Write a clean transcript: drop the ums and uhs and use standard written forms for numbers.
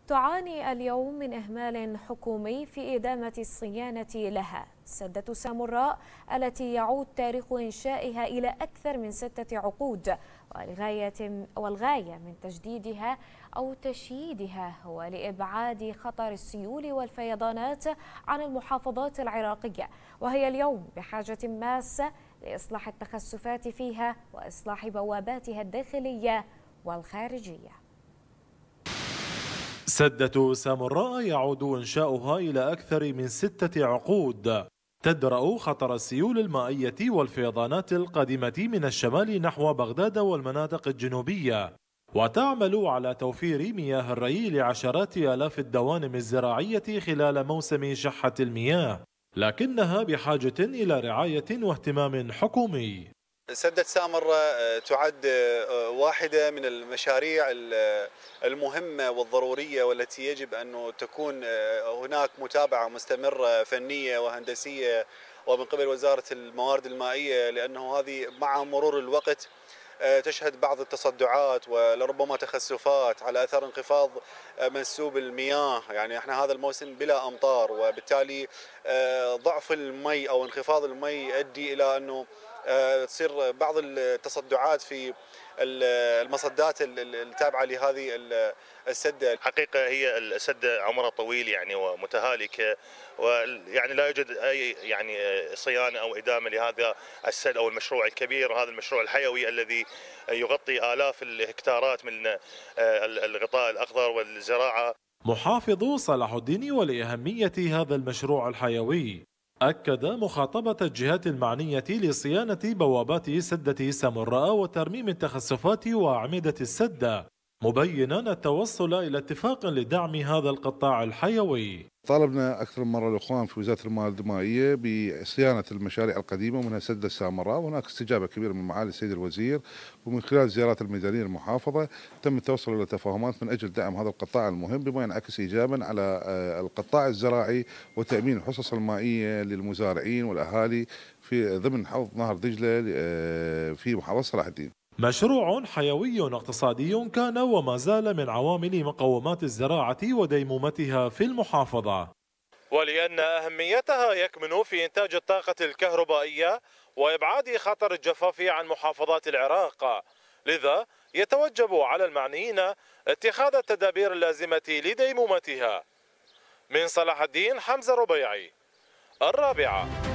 تعاني اليوم من إهمال حكومي في إدامة الصيانة لها. سدة سامراء التي يعود تاريخ إنشائها إلى أكثر من 6 عقود، والغاية من تجديدها أو تشييدها هو لإبعاد خطر السيول والفيضانات عن المحافظات العراقية، وهي اليوم بحاجة ماسة لإصلاح التخسفات فيها وإصلاح بواباتها الداخلية والخارجية. سدة سامراء يعود إنشاؤها إلى أكثر من 6 عقود، تدرأ خطر السيول المائية والفيضانات القادمة من الشمال نحو بغداد والمناطق الجنوبية، وتعمل على توفير مياه الري لعشرات آلاف الدوانم الزراعية خلال موسم شحة المياه، لكنها بحاجة إلى رعاية واهتمام حكومي. سدة سامراء تعد واحدة من المشاريع المهمة والضرورية، والتي يجب أن تكون هناك متابعة مستمرة فنية وهندسية ومن قبل وزارة الموارد المائية، لأنه هذه مع مرور الوقت تشهد بعض التصدعات ولربما تخسفات على أثر انخفاض منسوب المياه. يعني احنا هذا الموسم بلا أمطار، وبالتالي ضعف المي أو انخفاض المي يؤدي إلى أنه تصير بعض التصدعات في المصدات التابعة لهذه السدة. حقيقة هي السدة عمرها طويل يعني ومتهالكة، ويعني لا يوجد أي يعني صيانة أو إدامة لهذا السد أو المشروع الكبير، هذا المشروع الحيوي الذي يغطي آلاف الهكتارات من الغطاء الأخضر والزراعة. محافظ صلاح الدين ولأهمية هذا المشروع الحيوي أكد مخاطبة الجهات المعنية لصيانة بوابات سدة سامراء وترميم التخسفات وأعمدة السدة، مبينا التوصل إلى اتفاق لدعم هذا القطاع الحيوي. طالبنا أكثر من مرة الإخوان في وزارة الموارد المائية بصيانة المشاريع القديمة ومنها سد السامراء، وهناك استجابة كبيرة من معالي السيد الوزير، ومن خلال زيارات الميدانية للمحافظة تم التوصل إلى تفاهمات من أجل دعم هذا القطاع المهم، بما ينعكس إيجابا على القطاع الزراعي وتأمين الحصص المائية للمزارعين والأهالي في ضمن حوض نهر دجلة في محافظة صلاح الدين. مشروع حيوي اقتصادي كان وما زال من عوامل مقومات الزراعة وديمومتها في المحافظة، ولأن أهميتها يكمن في إنتاج الطاقة الكهربائية وإبعاد خطر الجفاف عن محافظات العراق، لذا يتوجب على المعنيين اتخاذ التدابير اللازمة لديمومتها. من صلاح الدين، حمزة ربيعي، الرابعة.